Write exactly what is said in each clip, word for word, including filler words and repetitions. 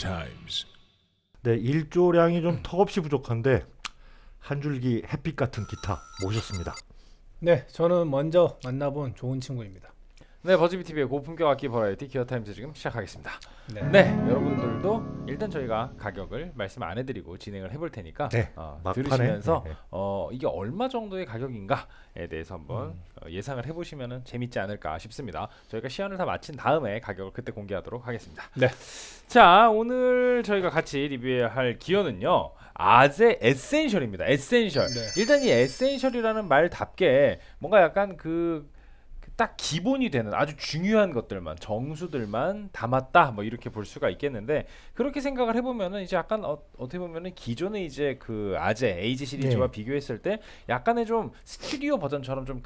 Times. 네, 일조량이 좀 턱없이 부족한데 한 줄기 햇빛 같은 기타 모셨습니다. 네, 저는 먼저 만나본 좋은 친구입니다. 네, 버즈비티비의 고품격 악기 버라이어티 기어타임즈 지금 시작하겠습니다. 네. 네, 여러분들도 일단 저희가 가격을 말씀 안 해드리고 진행을 해볼 테니까 네, 어, 막판에, 들으시면서 네, 네. 어, 이게 얼마 정도의 가격인가에 대해서 한번 음. 어, 예상을 해보시면 재밌지 않을까 싶습니다. 저희가 시연을 다 마친 다음에 가격을 그때 공개하도록 하겠습니다. 네. 자, 오늘 저희가 같이 리뷰해야 할 기어는요, 아제 에센셜입니다. 에센셜. 네. 일단 이 에센셜이라는 말답게 뭔가 약간 그 딱 기본이 되는 아주 중요한 것들만, 정수들만 담았다, 뭐 이렇게 볼 수가 있겠는데, 그렇게 생각을 해보면은 이제 약간 어, 어떻게 보면은 기존의 이제 그 아제 에이지 시리즈와 네. 비교했을 때 약간의 좀 스튜디오 버전처럼 좀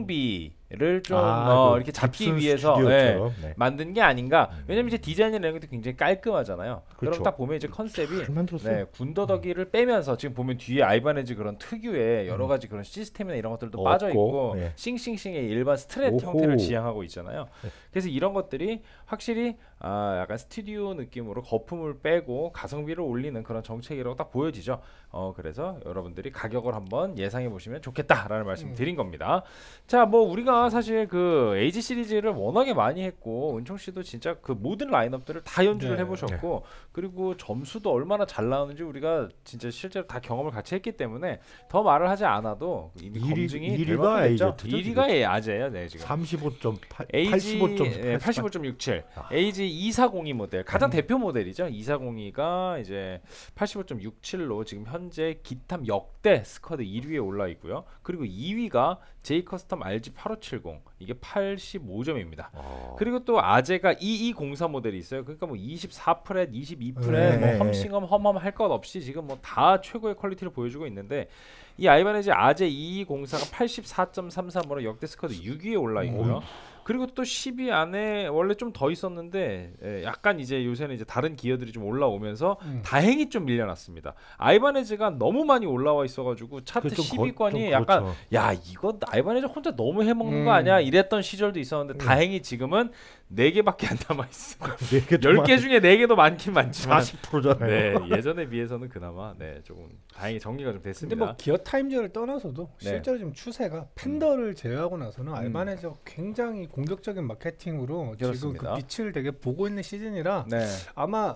가성비를 좀 아, 어, 그 이렇게 잡기 깁슨 위해서 스튜디오처럼, 네. 만든 게 아닌가. 음. 왜냐면 이제 디자인이라는 것도 굉장히 깔끔하잖아요. 그렇죠. 그럼 딱 보면 이제 컨셉이 잘 만들었어요. 네, 군더더기를 빼면서 지금 보면 뒤에 아이바네즈 그런 특유의 여러 가지 그런 시스템이나 이런 것들도 없고, 빠져 있고 네. 싱싱싱의 일반 스트랩 오호. 형태를 지향하고 있잖아요. 네. 그래서 이런 것들이 확실히 아, 약간 스튜디오 느낌으로 거품을 빼고 가성비를 올리는 그런 정책이라고 딱 보여지죠. 어, 그래서 여러분들이 가격을 한번 예상해 보시면 좋겠다라는 말씀 음. 드린 겁니다. 자, 뭐 우리가 사실 그 에이지 시리즈를 워낙에 많이 했고, 은총 씨도 진짜 그 모든 라인업들을 다 연주를 네. 해보셨고, 그리고 점수도 얼마나 잘 나오는지 우리가 진짜 실제로 다 경험을 같이 했기 때문에 더 말을 하지 않아도 이미 일 위 검증이 될 일 위가 만큼 됐죠. 에이제트죠, 일 위가 예, 아제예요, 네 지금. 삼십오 점 팔, 에이지 팔십오 점 예, 팔십오 점 육칠, 아. 에이지 이사공이 모델 가장 음. 대표 모델이죠. 이사공이가 이제 팔십오 점 육칠로 지금 현재 기탐 역대 스쿼드 일 위에 올라 있고요. 그리고 이 위가 제이 커스텀 알지 팔오칠공, 이게 팔십오 점입니다. 아. 그리고 또 아제가 이이공사 모델이 있어요. 그러니까 뭐 이십사 프렛, 이십이 프렛, 네. 뭐 험싱험 험험 할 것 없이 지금 뭐 다 최고의 퀄리티를 보여주고 있는데, 이 아이바네즈 아제 이이공사가 팔십사 점 삼삼으로 역대 스쿼드 육 위에 올라 있고요. 음. 그리고 또 십 위 안에 원래 좀 더 있었는데 예, 약간 이제 요새는 이제 다른 기어들이 좀 올라오면서 음. 다행히 좀 밀려났습니다. 아이바네즈가 너무 많이 올라와 있어가지고 차트 그 좀 십 위권이 거- 좀 약간 그렇죠. 야 이거 아이바네즈 혼자 너무 해먹는 음. 거 아니야 이랬던 시절도 있었는데, 음. 다행히 지금은 네 개밖에 안 남아있어. 네 개 열 개 중에 네 개도 많긴 많지만 사십 퍼센트잖아요. 네, 예전에 비해서는 그나마 네, 조금 다행히 정리가 좀 근데 됐습니다. 뭐 기어 타임즈를 떠나서도 네. 실제로 지금 추세가 팬더를 제외하고 음. 나서는 알바네즈가 굉장히 공격적인 마케팅으로 지금 그렇습니다. 그 빛을 되게 보고 있는 시즌이라 네. 아마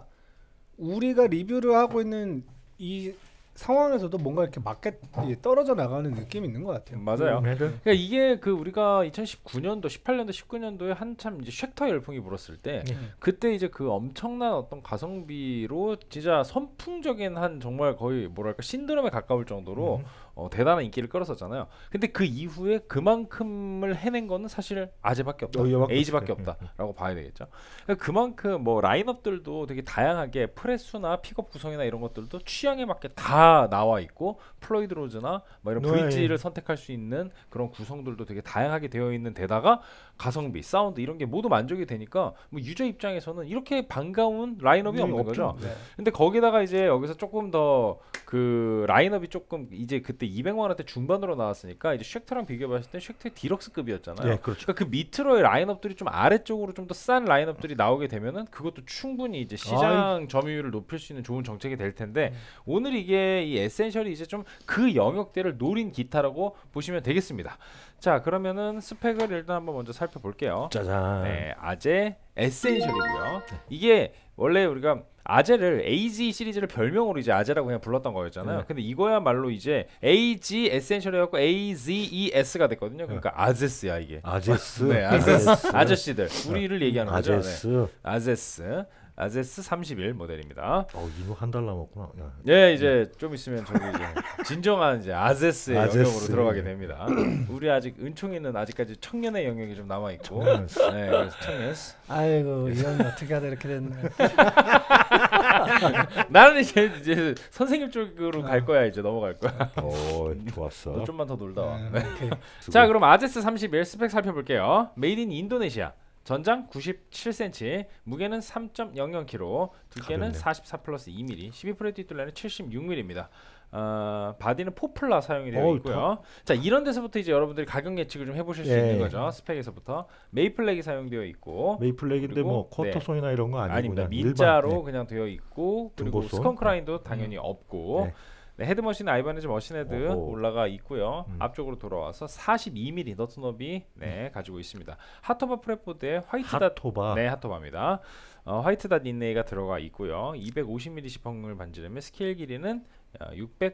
우리가 리뷰를 하고 있는 이 상황에서도 뭔가 이렇게 마켓 이 떨어져 나가는 느낌이 있는 것 같아요. 맞아요. 네, 네. 그러니까 이게 그 우리가 이천십구 년도, 십팔 년도, 십구 년도에 한참 이제 쉑터 열풍이 불었을 때, 음. 그때 이제 그 엄청난 어떤 가성비로 진짜 선풍적인 한 정말 거의 뭐랄까 신드롬에 가까울 정도로 음. 어, 대단한 인기를 끌었었잖아요. 근데 그 이후에 그만큼을 해낸 거는 사실 아제밖에 없다, 어, 얘밖에 에이지밖에 없어요. 없다라고 봐야 되겠죠. 그러니까 그만큼 뭐 라인업들도 되게 다양하게 프레스나 픽업 구성이나 이런 것들도 취향에 맞게 다 나와 있고, 플로이드 로즈나 뭐 이런 네. 브릿지를 선택할 수 있는 그런 구성들도 되게 다양하게 되어 있는 데다가 가성비, 사운드 이런 게 모두 만족이 되니까 뭐 유저 입장에서는 이렇게 반가운 라인업이 네, 없는 없죠. 거죠. 네. 근데 거기다가 이제 여기서 조금 더 그 라인업이 조금 이제 그때 이백만 원대 중반으로 나왔으니까 이제 쉑터랑 비교해봤을 때 쉑터의 디럭스급이었잖아요. 네, 그렇죠. 그러니까 그 밑으로의 라인업들이 좀 아래쪽으로 좀 더 싼 라인업들이 나오게 되면은 그것도 충분히 이제 시장 점유율을 높일 수 있는 좋은 정책이 될 텐데, 음. 오늘 이게 이 에센셜이 이제 좀 그 영역대를 노린 기타라고 보시면 되겠습니다. 자, 그러면은 스펙을 일단 한번 먼저 살펴볼게요. 짜잔. 네, 아제 에센셜이고요. 이게 원래 우리가 아제를 에이지 시리즈를 별명으로 이제 아제라고 그냥 불렀던 거였잖아요. 네. 근데 이거야말로 이제 에이지 에센셜 해갖고 에이지이에스가 됐거든요. 그러니까 아제스야 이게. 아제스. 네, 아제스. 아저씨들 우리를 얘기하는 거죠. 네. 아제스. 아제스. 아제스 삼십일 모델입니다. 어, 이거 한 달 남았구나. 야. 네, 이제 좀 있으면 저기 이제 진정한 이제 아제스의 아제스. 영역으로 들어가게 됩니다. 우리 아직 은총이는 아직까지 청년의 영역이 좀 남아 있고, 청년. 네, 그래서 청년. 아이고 이건 어떻게 하다 이렇게 됐네. 나는 이제 이제 선생님 쪽으로 갈 거야, 이제 넘어갈 거야. 어, 좋았어. 너 좀만 더 놀다 와. 음, 네. 오케이. 자, 그럼 아제스 삼십일 스펙 살펴볼게요. 메이드 인 인도네시아. 전장 구십칠 센티미터, 무게는 삼 점 영영 킬로그램, 두께는 가볍네. 사십사 플러스 이 밀리미터, 십이 프렛 뒷둘레는 칠십육 밀리미터입니다. 어, 바디는 포플라 사용이 되어 어우, 있고요. 자, 이런 데서부터 이제 여러분들이 가격 예측을 좀 해보실 수 예. 있는 거죠. 스펙에서부터 메이플렉이 사용되어 있고 메이플렉인데 그리고, 뭐 쿼터손이나 이런 거 아니고 아닙니다. 그냥 민자로 일반, 그냥 되어 있고 그리고 등고손? 스컹크라인도 당연히 없고 네. 네, 헤드머신 아이바네즈 머신헤드 오호. 올라가 있고요. 음. 앞쪽으로 돌아와서 사십이 밀리미터 너트 너비 네, 가지고 있습니다. 핫토바 프랩보드에 화이트 닷 핫토바. 네, 핫토바입니다. 어, 화이트 닷 인레이가 들어가 있고요. 이백오십 밀리미터 시펑을 반지름에 스케일 길이는 어,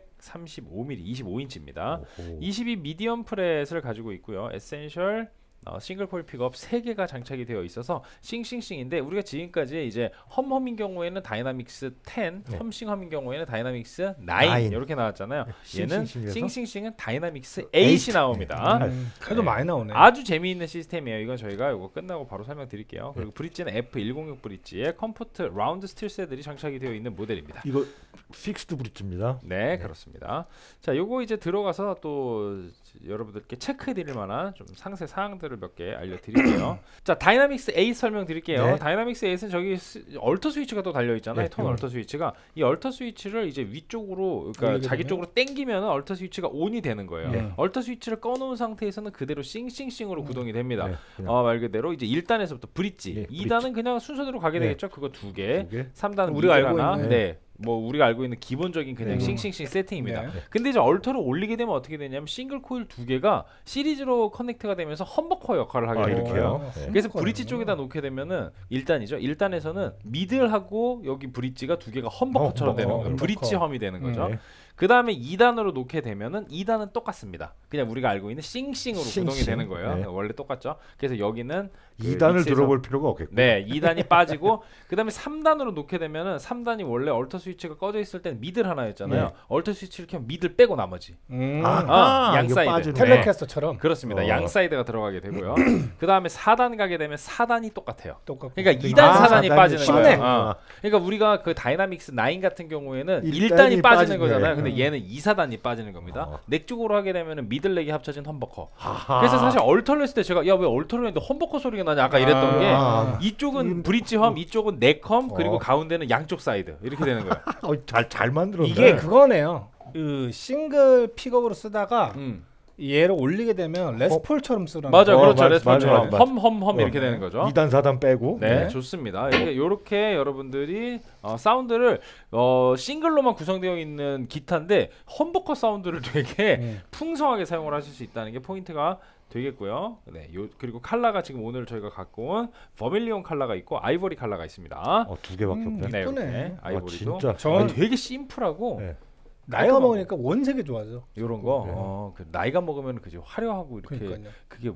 육백삼십오 밀리미터 이십오 인치입니다. 오호. 이십이 미디엄 프렛을 가지고 있고요. 에센셜 어, 싱글 코일 픽업 세 개가 장착이 되어 있어서 싱싱싱인데 우리가 지금까지 이제 험험인 경우에는 다이나믹스 텐, 네. 험싱험인 경우에는 다이나믹스 나인 나인. 이렇게 나왔잖아요. 얘는 싱싱싱에서? 싱싱싱은 다이나믹스 에잇이 나옵니다. 음, 그래도 네. 많이 나오네. 아주 재미있는 시스템이에요. 이건 저희가 이거 끝나고 바로 설명드릴게요. 그리고 브릿지는 에프 백육 브릿지에 컴포트 라운드 스틸셋들이 장착이 되어 있는 모델입니다. 이거 픽스드 브릿지입니다. 네, 그렇습니다. 자, 요거 이제 들어가서 또 여러분들께 체크해드릴 만한 좀 상세 사항들을 몇 개 알려드릴게요. 자, 다이나믹스 에잇 설명드릴게요. 네. 다이나믹스 에잇은 저기 스, 얼터 스위치가 또 달려 있잖아요. 네, 톤 음. 얼터 스위치가 이 얼터 스위치를 이제 위쪽으로 그러니까 올리게 자기 되면? 쪽으로 당기면 얼터 스위치가 온이 되는 거예요. 네. 얼터 스위치를 꺼놓은 상태에서는 그대로 싱싱싱으로 구동이 됩니다. 네, 그냥 어, 말 그대로 이제 일 단에서부터 브릿지, 예, 이 단은 그냥 순서대로 가게 네. 되겠죠. 그거 두 개, 두 개. 삼 단은 우리가 미들 알고 하나. 있는- 네. 뭐 우리가 알고 있는 기본적인 그냥 음. 싱싱싱 세팅입니다. 네. 근데 이제 얼터를 올리게 되면 어떻게 되냐면 싱글 코일 두 개가 시리즈로 커넥트가 되면서 험버커 역할을 하게 아, 돼요. 이렇게요? 네. 그래서 브릿지 쪽에다 놓게 되면은 일 단이죠. 일 단에서는 미들하고 여기 브릿지가 두 개가 험버커처럼 어, 되는 어, 거예요. 험버커. 브릿지 험이 되는 거죠. 네. 그 다음에 이 단으로 놓게 되면은 이 단은 똑같습니다. 그냥 우리가 알고 있는 싱싱으로 싱싱. 구동이 되는 거예요. 네. 원래 똑같죠. 그래서 여기는 이 그 단을 믹스에서- 들어볼 필요가 없겠고. 네, 이 단이 빠지고 그다음에 삼 단으로 놓게 되면은 삼 단이 원래 얼터 스위치가 꺼져 있을 때는 미들 하나였잖아요. 네. 얼터 스위치를 켜면 미들 빼고 나머지. 음. 아, 양 이거 사이드. 빠지네. 텔레캐스터처럼 그렇습니다. 어. 양 사이드가 들어가게 되고요. 그다음에 사 단 가게 되면 사 단이 똑같아요. 똑같고. 그러니까 이 단 아, 사 단이 사 단이 빠지는 쉽네. 거예요. 어. 그러니까 우리가 그 다이나믹스 나인 같은 경우에는 일 일 단이 단이 빠지는 빠지네. 거잖아요. 근데 음. 얘는 이, 사 단이 빠지는 겁니다. 어. 넥 쪽으로 하게 되면은 미들렉이 합쳐진 험버커. 아하. 그래서 사실 얼터를 했을 때 제가 야 왜 얼터를 했는데 험버커 소리가 나냐 아까 이랬던 게 아. 이쪽은 음. 브릿지 험, 이쪽은 넥 험, 그리고 어. 가운데는 양쪽 사이드 이렇게 되는 거예요. 어, 잘, 잘 만들었네. 이게 그거네요. 그 싱글 픽업으로 쓰다가 음. 얘를 올리게 되면 레스폴처럼 쓰라는 맞아요, 어, 그렇죠. 맞- 레스폰처럼 맞아요, 맞아요. 험험험 어. 이렇게 되는 거죠. 이 단, 사 단 빼고. 네, 네. 좋습니다. 이렇게, 요렇게 여러분들이 어, 사운드를 어, 싱글로만 구성되어 있는 기타인데 험버커 사운드를 되게 음. 풍성하게 사용을 하실 수 있다는 게 포인트가 되겠고요. 네, 요, 그리고 컬러가 지금 오늘 저희가 갖고 온 버밀리온 컬러가 있고 아이보리 컬러가 있습니다. 어, 두 개밖에 음, 없네. 네, 이쁘네. 이렇게 아, 아이보리도 진짜. 저는 아니, 되게 심플하고 네. 나이가 먹으니까 원색이 좋아져. 이런 거 네. 어, 그 나이가 먹으면 그지 화려하고 이렇게 그러니까요. 그게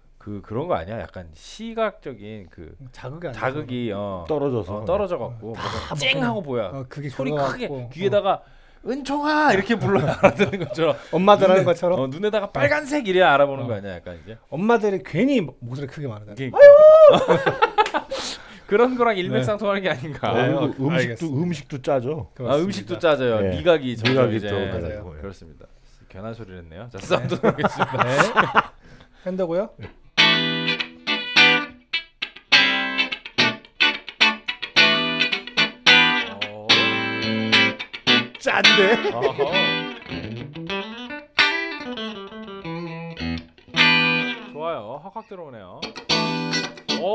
그 그런 거 아니야? 약간 시각적인 그 자극이 안 자극이 어, 떨어져서. 어, 떨어져 갖고 뭔가 쨍하고 보여. 어, 그게 소리 들어가고, 크게 어. 귀에다가 은총아 이렇게 불러야 알아듣는 것처럼 엄마들 하는 눈에- 것처럼 어, 눈에다가 빨간색 이래야 알아보는 어. 거 아니야? 약간 이게 엄마들이 괜히 목소리 크게 말하잖아. 이게 그런 거랑 일맥상통하는 게 아닌가. 어, 네, 그리고 어, 음식도 알겠습니다. 음식도 짜죠. 아, 음식도 짜져요. 네. 미각이 점점 미각이 이제 좀 맞아요. 달라지고, 예. 그렇습니다. 괜한 소리를 했네요. 자, 사운드 보겠습니다. 네. 팬더고요. 어. 짠데. 어허. 좋아요. 확확 들어오네요. 오.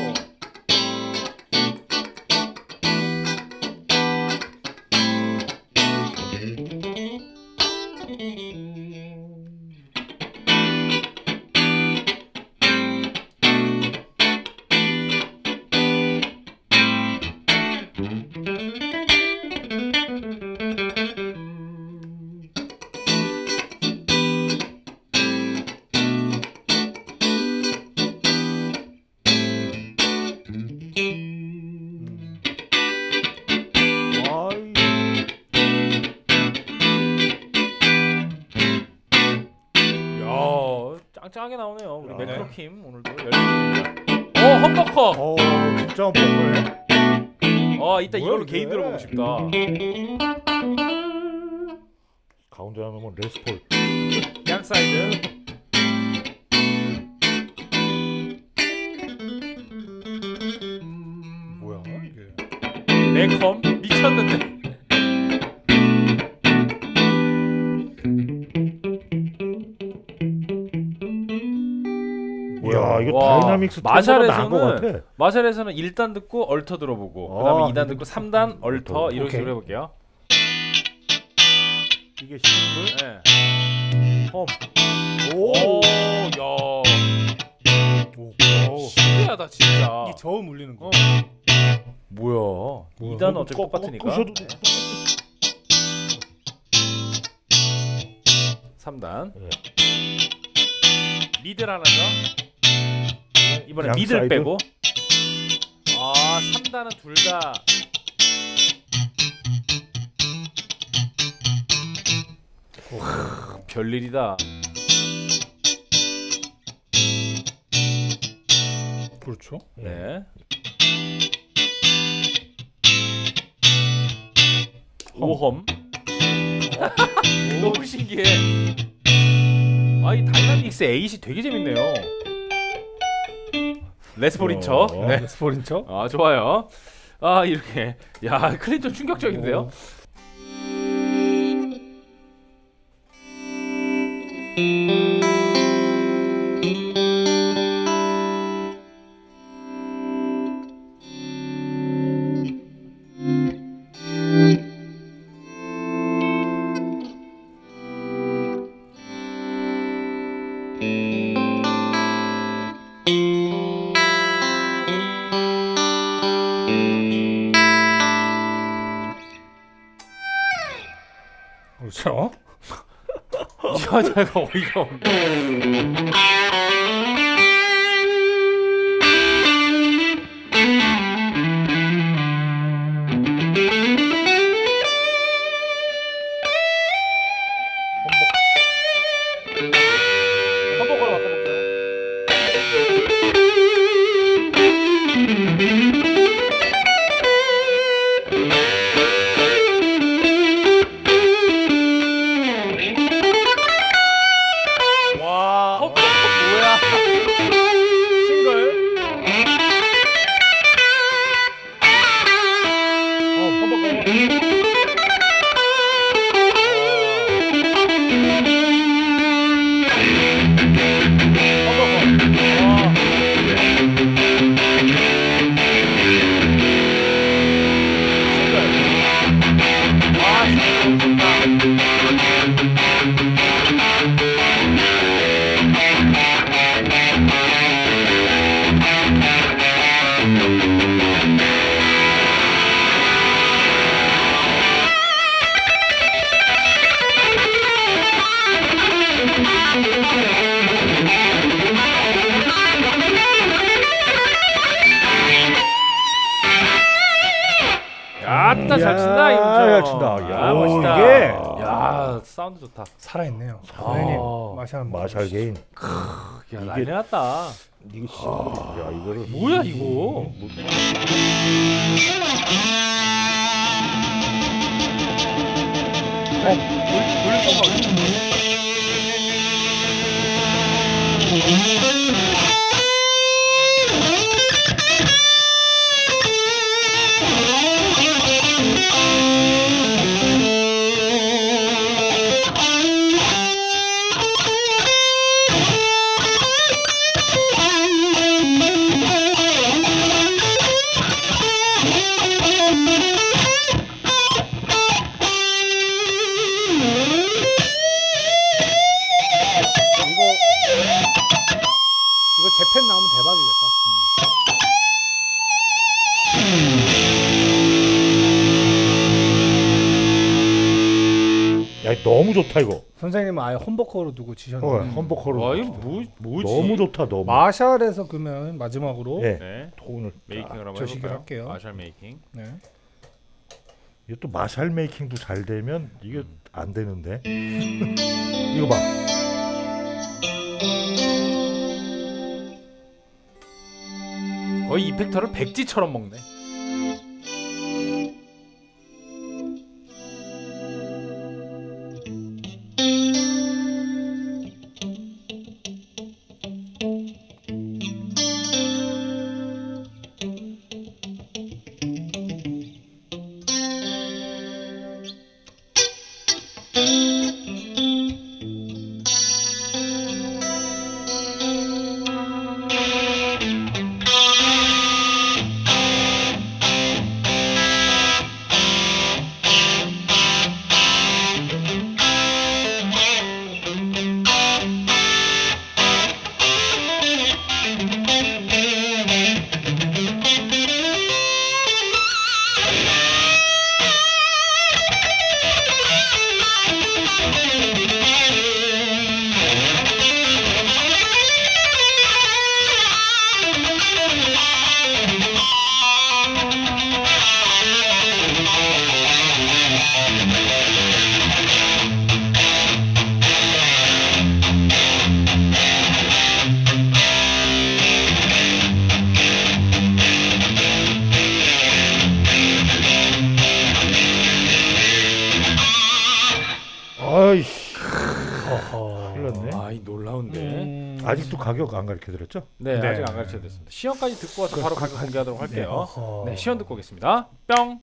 아이. 야, 짱짱하게 나오네요. 우리 야. 매크로킴 오늘도 열립니다. 어, 험버커. 어, 진짜 뻔해. 어, 이따 뭐야, 이걸로 이게? 개인 들어보고 싶다. 가운데 하면 레스폴. 양 사이드. 뭐야 이게? 네컴 미쳤는데. 야, 이거 와, 다이나믹스 텐보다 나은 것 마샬에서는 같아. 마샬에서는 일 단 듣고 얼터 들어보고 아, 그다음에 이 단 듣고 삼 단 얼터 이런 오케이. 식으로 해볼게요. 이게 싱글. 네. 홈. 오, 야, 신기하다 진짜. 이 저음 울리는 거. 어. 뭐야? 이 단은 어차피 꺾- 똑같으니까. 꺾으셔도 네. 돼. 삼 단. 예. 미들 하나죠. 이번에 양 미들 사이드? 빼고. 아, 삼 단은 둘 다. 별일이다. 그렇죠. 네. 오홈. 너무 신기해. 아, 이 다이나믹스 에잇이 되게 재밌네요. 레스포린 척. 어. 네. 스포린 척. 아, 좋아요. 아, 이렇게. 야, 클린ton 충격적인데요. 그렇죠. 이 여자가 어이가 없네. 한복으로 바꿔볼게요. 와. 어, 뭐야? 싱글. 어, 한복 아따 잘 친다 야, 임정. 잘 친다. 야, 아, 멋있다. 이게- 야, 사운드 좋다. 살아있네요. 아. 선생님 마샬 마샬 게인. 야, 난리 났다. 이거 씨. 야, 이거를 뭐야 이거? 이거 이거 재팬 나오면 대박이겠다. 야, 너무 좋다 이거. 선생님은 아예 홈버커로 두고 어, 치셨는데 험버커로. 와 이거 뭐 뭐지? 너무 좋다 너무. 마샬에서 그러면 마지막으로 예. 네. 톤을 메이킹을 한번 저식을 해볼까요? 할게요. 마샬 메이킹. 네. 이게 또 마샬 메이킹도 잘 되면 이게 안 되는데. 이거 봐. 거의 이펙터를 백지처럼 먹네. 허허. 큰일 났네. 아, 이 놀라운데. 음... 아직도 가격 안 가르쳐드렸죠? 네, 네. 아직 안 가르쳐 드렸습니다. 시연까지 듣고 와서 바로 가격 공개하도록 할게요. 허허. 네, 시연 듣고 오겠습니다. 뿅.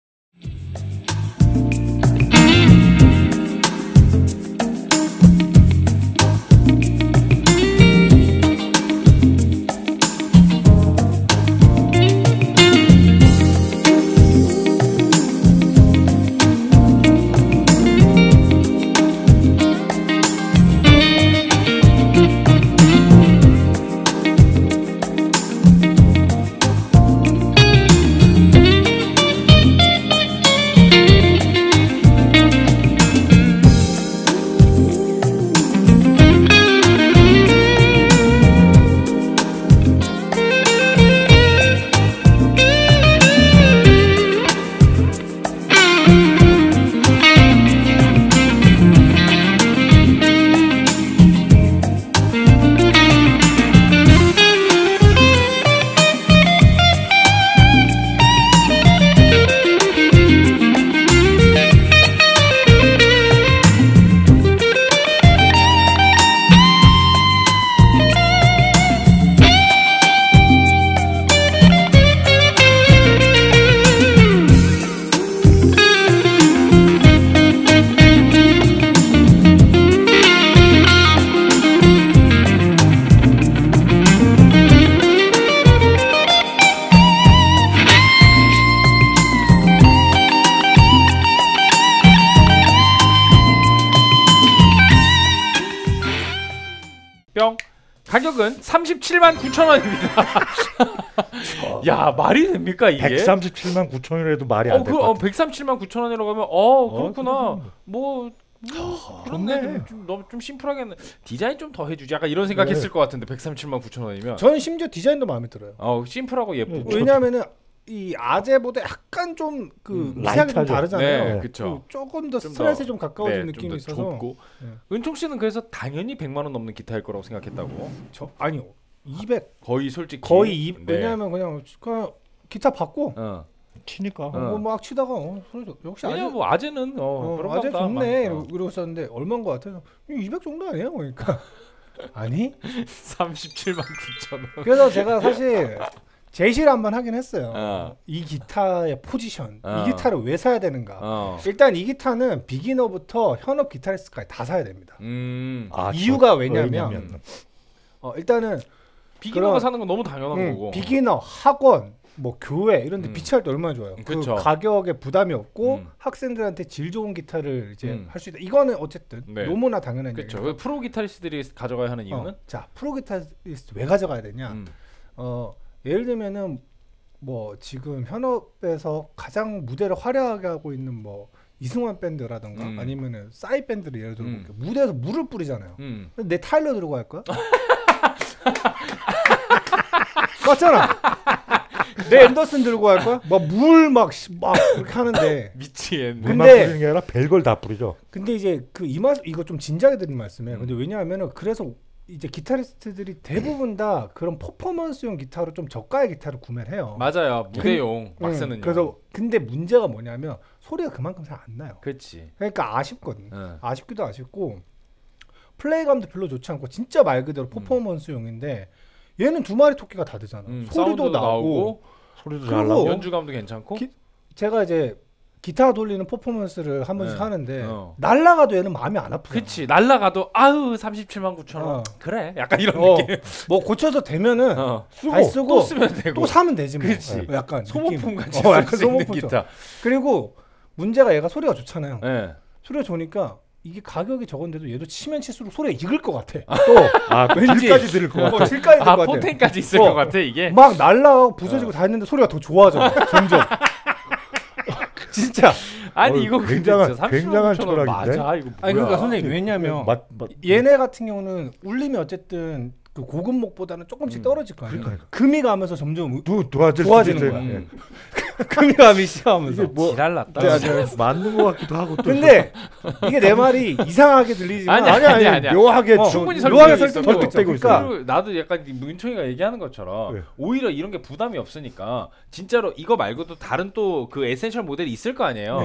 뿅. 가격은 삼십칠만 구천 원입니다. 야, 말이 됩니까 이게? 백삼십칠만 구천 원이라도 말이 어, 안 될 그, 것 어, 같아. 백삼십칠만 구천 원이라고 하면 어, 그렇구나. 어, 뭐, 뭐 그렇네. 좋네. 좀, 좀 너무 좀 심플하게 디자인 좀 더 해주지. 약간 이런 생각했을 네. 것 같은데 백삼십칠만 구천 원이면. 저는 심지어 디자인도 마음에 들어요. 어, 심플하고 예쁘고. 왜냐하면은 이 아재보다 약간 좀 그 음, 미세하게 좀 라이트하죠. 다르잖아요. 네, 그 그쵸. 조금 더 좀 스트레스에 더, 좀 가까워진 네, 느낌이 좀 더 있어서. 좁고. 네. 은총 씨는 그래서 당연히 백만 원 넘는 기타일 거라고 생각했다고. 저 아니요. 이백 거의 솔직히. 거의 이 네. 왜냐하면 그냥 그냥 기타 받고 어. 치니까. 어. 뭐 막 치다가 어, 소리 좋- 역시 아재 왜냐 뭐 아재는 어, 어, 그런 아재 거다. 좋네 막, 어. 이러고 있었는데 얼마인 것 같아서 이백 정도 아니에요? 그러니까 아니 삼십칠만 구천 원. 그래서 제가 사실 제시를 한번 하긴 했어요. 어. 이 기타의 포지션, 어. 이 기타를 왜 사야 되는가? 어. 일단 이 기타는 비기너부터 현업 기타리스트까지 다 사야 됩니다. 음. 아, 이유가 저- 왜냐면 어, 일단은 비기너가 그럼- 사는 건 너무 당연한 음, 거고. 비기너, 학원, 뭐 교회 이런 데 음. 비치할 때 얼마나 좋아요. 음, 그 그쵸. 가격에 부담이 없고 음. 학생들한테 질 좋은 기타를 이제 음. 할 수 있다. 이거는 어쨌든 네. 너무나 당연한 그렇죠. 얘기예요. 프로 기타리스트들이 가져가야 하는 이유는 어, 자, 프로 기타리스트 왜 가져가야 되냐? 음. 어, 예를 들면은 뭐 지금 현업에서 가장 무대를 화려하게 하고 있는 뭐 이승환 밴드라던가 음. 아니면은 싸이 밴드를 예를 들어 음. 볼게요. 무대에서 물을 뿌리잖아요. 음. 근데 내 타일러 들고 갈 거야? 맞잖아. 내 앤더슨 들고 갈 거야? 막 물 막 막 그렇게 하는데 미치겠네. 물만 근데- 뿌리는 게 아니라 별걸 다 뿌리죠. 근데 이제 그 이말 이거 좀 진지하게 드린 말씀이에요. 음. 근데 왜냐하면은 그래서 이제 기타리스트들이 대부분 다 그런 퍼포먼스용 기타로 좀 저가의 기타를 구매를 해요. 맞아요. 무대용 막 음, 쓰는. 그래서 근데 문제가 뭐냐면 소리가 그만큼 잘 안 나요. 그렇지. 그러니까 아쉽거든. 어. 아쉽기도 아쉽고 플레이감도 별로 좋지 않고 진짜 말 그대로 퍼포먼스용인데 얘는 두 마리 토끼가 다 되잖아. 음, 소리도 사운드도 나오고, 나오고 소리도 그리고 잘 나고. 연주감도 괜찮고. 기- 제가 이제 기타 돌리는 퍼포먼스를 한 번씩 네. 하는데 어. 날라가도 얘는 마음이 안 아프잖아. 그치. 날라가도 아우 삼십칠만 구천 원. 어. 그래. 약간 이런 어, 느낌. 뭐 고쳐서 되면은 어. 쓰고, 다 쓰고 또 쓰면 되고. 또 사면 되지 뭐. 그치. 어, 약간 소모품 느낌. 같이 어, 약간 쓸 수 있는 소모품처럼. 기타. 그리고 문제가 얘가 소리가 좋잖아요. 예. 소리가 좋으니까 이게 가격이 적은데도 얘도 치면 칠수록 소리가 익을 것 같아. 아, 또 왠지- 딜까지 들을 것 같아. 또 칠까지 아, 될것 같아. 포텐까지 있을 어. 것 같아 이게. 막 날라가고 부서지고 다 했는데 소리가 더 좋아져. 점점. 진짜. 아니 어, 이거 근데 굉장한- 진짜 삼십만 굉장한 구천 원 철학인데? 맞아 이거 뭐야? 아니 그러니까 선생님 왜냐면 맛, 맛, 얘네 같은 경우는 울림이 어쨌든 그 고급목보다는 조금씩 음. 떨어질 거 아니에요. 그러니까. 금이 가면서 점점 두 도와줄 좋아지는 수도 거야. 있어요. 음. 금이 가기 시작하면서. 이게 뭐 지랄 났다. 네, 네, 맞는 것 같기도 하고 또 근데 이게 내 말이 이상하게 들리지만 아니, 아니, 아니, 아니. 묘하게 어, 충분히 저- 묘하게 설득되고 설득되고 있어. 설득되고 그러니까 있어요. 그리고 나도 약간 이 문총이가 얘기하는 것처럼 네. 오히려 이런 게 부담이 없으니까 진짜로 이거 말고도 다른 또 그 에센셜 모델이 있을 거 아니에요. 네.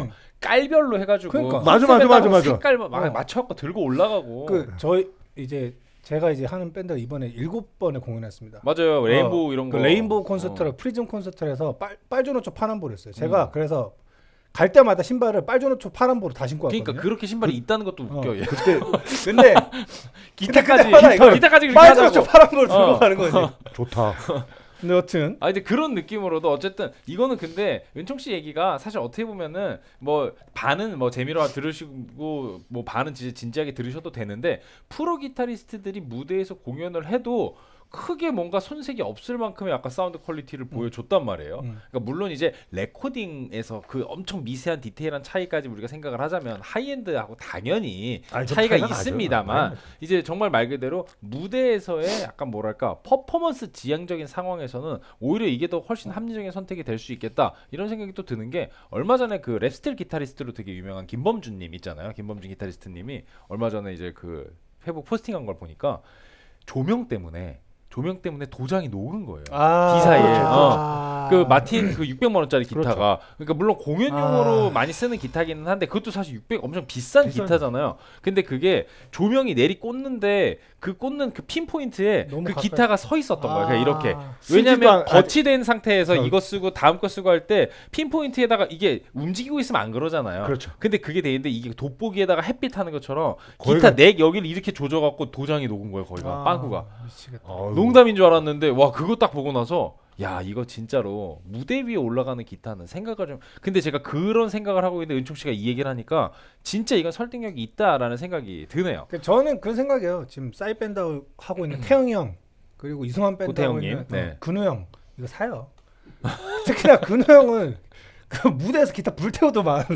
깔별로 해가지고 그러니까. 맞아, 맞아, 맞아, 맞아. 색깔 막 어. 맞춰갖고 들고 올라가고. 그 저희 이제 제가 이제 하는 밴드가 이번에 일곱 번에 공연했습니다. 맞아요. 레인보우 어, 이런 그 거. 레인보우 콘서트를 어. 프리즘 콘서트에서 빨 빨주노초 파란보를 했어요. 제가 음. 그래서 갈 때마다 신발을 빨주노초 파란보로 다 신고 왔거든요. 그러니까 그렇게 신발이 그, 있다는 것도 웃겨. 어. 얘. 그때 근데 기타까지 기타, 기타까지 그렇게 빨주노초 하자고. 파란보를 들고 어. 가는 거지. 좋다. 근데 여튼 아 근데 그런 느낌으로도 어쨌든 이거는 근데 은총 씨 얘기가 사실 어떻게 보면은 뭐 반은 뭐 재미로 들으시고 뭐 반은 진짜 진지하게 들으셔도 되는데 프로 기타리스트들이 무대에서 공연을 해도 크게 뭔가 손색이 없을 만큼의 약간 사운드 퀄리티를 음. 보여줬단 말이에요. 음. 그러니까 물론 이제 레코딩에서 그 엄청 미세한 디테일한 차이까지 우리가 생각을 하자면 하이엔드하고 당연히 아니, 차이가 있습니다만 나죠. 이제 정말 말 그대로 무대에서의 약간 뭐랄까 퍼포먼스 지향적인 상황에서는 오히려 이게 더 훨씬 합리적인 선택이 될 수 있겠다 이런 생각이 또 드는 게 얼마 전에 그 랩스틸 기타리스트로 되게 유명한 김범준님 있잖아요. 김범준 기타리스트님이 얼마 전에 이제 그 페이북 포스팅한 걸 보니까 조명 때문에 조명 때문에 도장이 녹은 거예요. 아~ 기사에. 아~ 어. 그 마틴 그 육백만 원짜리 기타가. 그렇죠. 그러니까 물론 공연용으로 아~ 많이 쓰는 기타기는 한데 그것도 사실 육백 엄청 비싼, 비싼 기타잖아요. 근데 그게 조명이 내리 꽂는데 그 꽂는 그 핀 포인트에 그 가까이... 기타가 서 있었던 거예요. 그냥 이렇게. 왜냐면 안... 거치된 상태에서 저... 이거 쓰고 다음 거 쓰고 할 때 핀 포인트에다가 이게 움직이고 있으면 안 그러잖아요. 그렇죠. 근데 그게 돼 있는데 이게 돋보기에다가 햇빛 하는 것처럼 거기가... 기타 넥 여기를 이렇게 조져 갖고 도장이 녹은 거예요. 거기가 아... 빵꾸가. 미치겠다. 농담인 줄 알았는데 와 그거 딱 보고 나서 야 이거 진짜로 무대 위에 올라가는 기타는 생각을 좀 근데 제가 그런 생각을 하고 있는데 은총 씨가 이 얘기를 하니까 진짜 이건 설득력이 있다라는 생각이 드네요. 저는 그런 생각이에요. 지금 싸이밴드 하고 있는 태영이 형 그리고 이승환 밴드 하고 있는 네. 어, 근우 형 이거 사요. 특히나 근우 형은 그 무대에서 기타 불태우더만.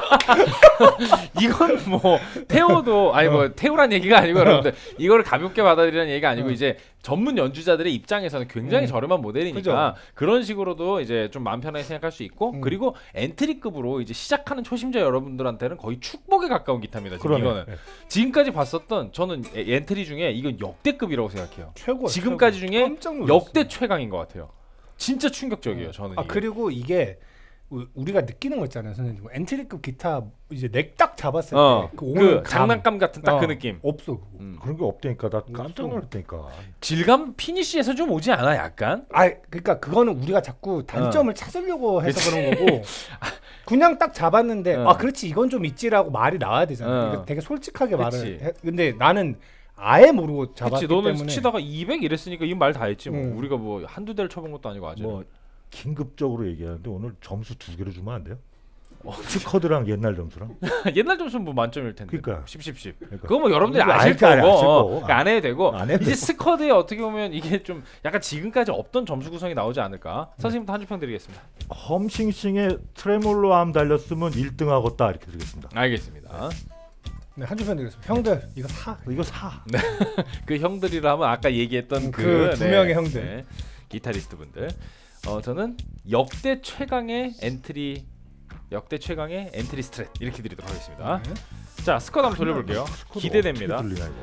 이건 뭐 태워도 아니 뭐 태우란 얘기가 아니고 여러분들 이거를 가볍게 받아들이는 얘기가 아니고 어. 이제 전문 연주자들의 입장에서는 굉장히 음. 저렴한 모델이니까 그죠? 그런 식으로도 이제 좀 마음 편하게 생각할 수 있고 음. 그리고 엔트리급으로 이제 시작하는 초심자 여러분들한테는 거의 축복에 가까운 기타입니다. 지금 그러네. 이거는 네. 지금까지 봤었던 저는 엔트리 중에 이건 역대급이라고 생각해요. 최고. 지금까지 최고. 중에 역대 최강인 것 같아요. 진짜 충격적이에요. 음. 저는. 아 이게. 그리고 이게 우리가 느끼는 거 있잖아요, 선생님. 엔트리급 기타 이제 넥 딱 잡았을 어, 때 그, 그 장난감 같은 딱 그 어, 느낌 없어. 음. 그런 게 없다니까 나 깜짝 놀랐다니까. 질감 피니시에서 좀 오지 않아 약간? 아 그러니까 그거는 우리가 자꾸 단점을 어. 찾으려고 해서 그치. 그런 거고 그냥 딱 잡았는데 어. 아 그렇지 이건 좀 있지라고 말이 나와야 되잖아. 어. 되게 솔직하게 그치. 말을 해. 근데 나는 아예 모르고 잡았기 그치, 너는 때문에 치다가 이백 이랬으니까 이 말 다 했지 뭐. 음. 우리가 뭐 한두 대를 쳐본 것도 아니고 아직. 뭐 긴급적으로 얘기하는데 오늘 점수 두 개로 주면 안 돼요? 어, 스쿼드랑 옛날 점수랑? 옛날 점수는 뭐 만점일 텐데. 그러니까 십, 십, 십. 그러니까. 그거 뭐 여러분들이 아실 거고, 그러니까 안 해도 되고. 안 해도 이제 되고. 스쿼드에 어떻게 보면 이게 좀 약간 지금까지 없던 점수 구성이 나오지 않을까. 네. 선생님부터 한 줄 평 드리겠습니다. 험싱싱에 트레몰로 암 달렸으면 일 등 하겠다 이렇게 드리겠습니다. 알겠습니다. 네, 한 줄 평 드리겠습니다. 형들 이거 사. 이거 사. 네. 그 형들이라 하면 아까 얘기했던 그 두 네. 명의 형들. 네. 기타리스트 분들. 어 저는 역대 최강의 엔트리 역대 최강의 엔트리 스트랩 이렇게 드리도록 하겠습니다. 네. 자 스쿼드 한번 돌려볼게요. 기대됩니다.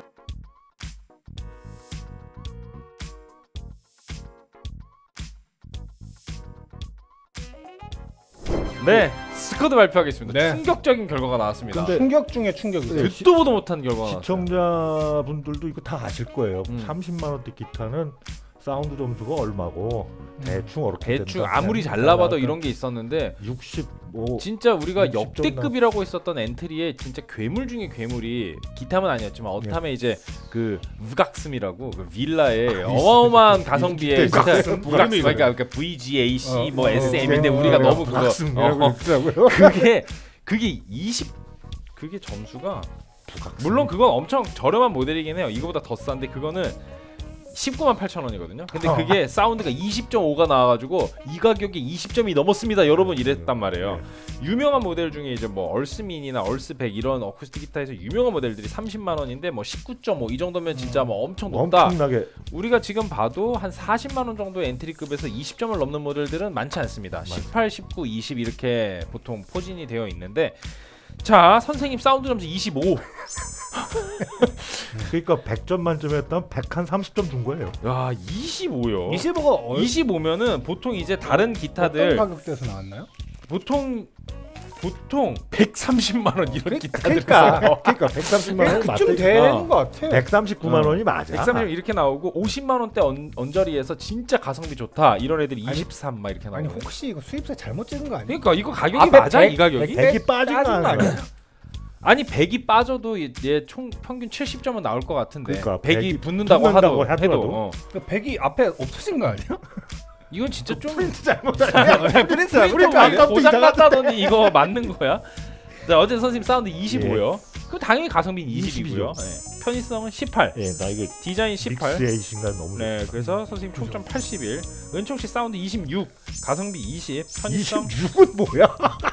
네 스쿼드 발표하겠습니다. 네. 충격적인 결과가 나왔습니다. 근데 충격 중에 충격이죠. 네, 듣도 보도 못한 결과가 나왔어요. 시청자분들도 이거 다 아실 거예요. 음. 삼십만 원대 기타는 사운드 점수가 얼마고 음. 대충 어렵게 대충 아무리 잘 나봐도 이런 게 있었는데 육십오 진짜 우리가 역대급이라고 했었던 엔트리에 진짜 괴물 중에 괴물이 기타만 아니었지만 어탐에 네. 이제 그 무각스미라고 그 빌라의 어마어마한 가성비의 기타 무각스 그러니까 브이지에이씨 어, 뭐 어, 에스엠인데 어, 우리가 어, 너무 그거 어, 그게 그게 이십 그게 점수가 물론 그건 엄청 저렴한 모델이긴 해요. 이거보다 더 싼데 그거는 십구만 팔천 원이거든요. 근데 어. 그게 사운드가 이십 점 오가 나와가지고 이 가격에 이십 점이 넘었습니다, 여러분 이랬단 말이에요. 네. 유명한 모델 중에 이제 뭐 얼스민이나 얼스백 이런 어쿠스틱 기타에서 유명한 모델들이 삼십만 원인데 뭐 십구 점 오 이 정도면 진짜 뭐 엄청 높다. 엄청나게. 우리가 지금 봐도 한 사십만 원 정도의 엔트리급에서 이십 점을 넘는 모델들은 많지 않습니다. 맞아. 십팔, 십구, 이십 이렇게 보통 포진이 되어 있는데 자 선생님 사운드 점수 이십오. 그러니까 백 점 만점에 했다면 백 한 삼십 점 준 거예요. 야 이십오요. 이십오가 얼... 이십오면은 보통 이제 다른 기타들 어떤 가격대에서 나왔나요? 보통 보통 백삼십만 원 이런 기타들 그러니까 있어요. 그러니까 백삼십만 원이 맞다. 그쯤 되는 것 같아. 백삼십구만 어. 원이 맞아. 백삼십 이렇게 나오고 오십만 원대 언, 언저리에서 진짜 가성비 좋다 이런 애들이 아니, 이십삼 막 이렇게 나오고. 아니 혹시 이거 수입사 잘못 찍은 거 아니야? 그러니까 이거 가격이 앞에 맞아 백- 이 가격이? 백이 빠진 거 짜증 아니야? 나냐? 아니 백이 빠져도 얘 총 평균 칠십 점은 나올 것 같은데 그러니까 백이 백이 붙는다고, 붙는다고 하도, 하더라도. 해도 어. 그 백이 앞에 없어진 거 아니야? 이건 진짜 좀 프린트 잘못하냐? 프린트가 우리 프린트 아니야? 아까부터 고장 이상하던데. 났다더니 이거 맞는 거야? 자 어제 선생님 사운드 이십오요. 그 당연히 가성비는 이십이고요. 이십이죠. 네. 편의성은 십팔. 예, 나 이거 디자인 십팔. 믹스의 신간 너무 네, 좋다. 그래서 선생님 총점 팔십일. 은총 씨 사운드 이십육. 가성비 이십. 편의성 이십육은 뭐야?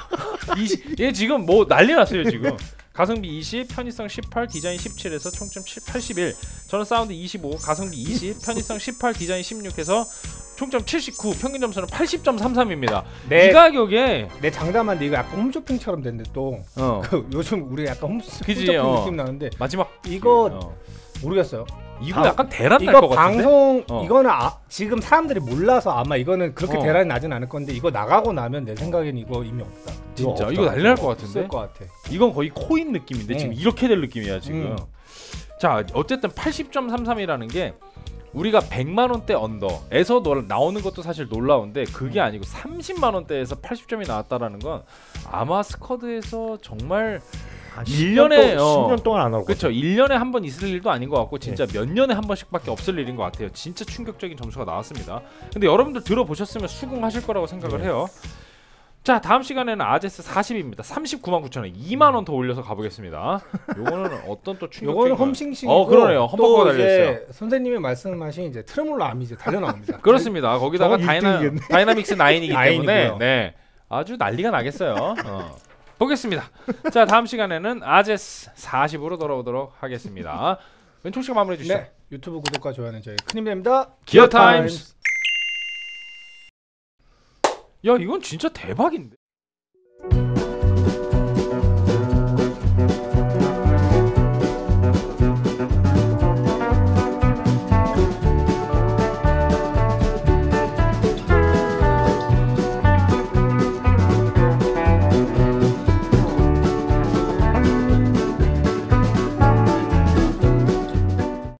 이십. 얘 지금 뭐 난리 났어요 지금. 가성비 이십, 편의성 십팔, 디자인 십칠에서 총점 팔십일. 저는 사운드 이십오, 가성비 이십, 편의성 십팔, 디자인 십육해서 총점 칠십구, 평균 점수는 팔십 점 삼삼입니다. 내, 이 가격에 내 장담한데 이거 약간 홈쇼핑처럼 됐는데 또 어 그 요즘 우리 약간 홈, 그지, 홈쇼핑 어. 느낌 나는데 마지막 이거 어. 모르겠어요. 이거 다- 약간 대란 날 이거 것 같은데. 방송 어. 이거는 아, 지금 사람들이 몰라서 아마 이거는 그렇게 어. 대란이 나진 않을 건데 이거 나가고 나면 내 생각엔 이거 이미 없다. 진짜 이거 이거 난리 날 것 같은데. 없을 것 같아. 이건 거의 코인 느낌인데 응. 지금 이렇게 될 느낌이야 지금. 응. 자 어쨌든 팔십 점 삼삼이라는 게 우리가 백만 원대 언더에서 노- 나오는 것도 사실 놀라운데 그게 아니고 삼십만 원대에서 팔십 점이 나왔다라는 건 아마 스쿼드에서 정말 한 일 년에, 십 년, 어. 십 년 동안 안 하고. 그렇죠. 일 년에 한 번 있을 일도 아닌 것 같고 진짜 몇 년에 한 번씩밖에 없을 일인 것 같아요. 진짜 충격적인 점수가 나왔습니다. 근데 여러분들 들어보셨으면 수긍하실 거라고 생각을 네. 해요. 자 다음 시간에는 아제스 사십입니다. 삼십구만 구천 원, 이만 원 더 올려서 가보겠습니다. 요거는 어떤 또 충격적인 요거는 거- 홈싱싱이고 어 그러네요. 험버거가 또 달려있어요. 이제 선생님이 말씀하신 이제 트레몰로 암이 이제 달려 나옵니다. 그렇습니다. 거기다가 저건 다이나, 일 등이겠네. 다이나믹스 나인이기 때문에 나인이고요. 네 아주 난리가 나겠어요. 어. 보겠습니다. 자 다음 시간에는 아제스 사십으로 돌아오도록 하겠습니다. 왼쪽 씨가 마무리해 주시죠. 네, 유튜브 구독과 좋아요는 저희 큰 힘이 됩니다. 기어 타임스. 야 이건 진짜 대박인데.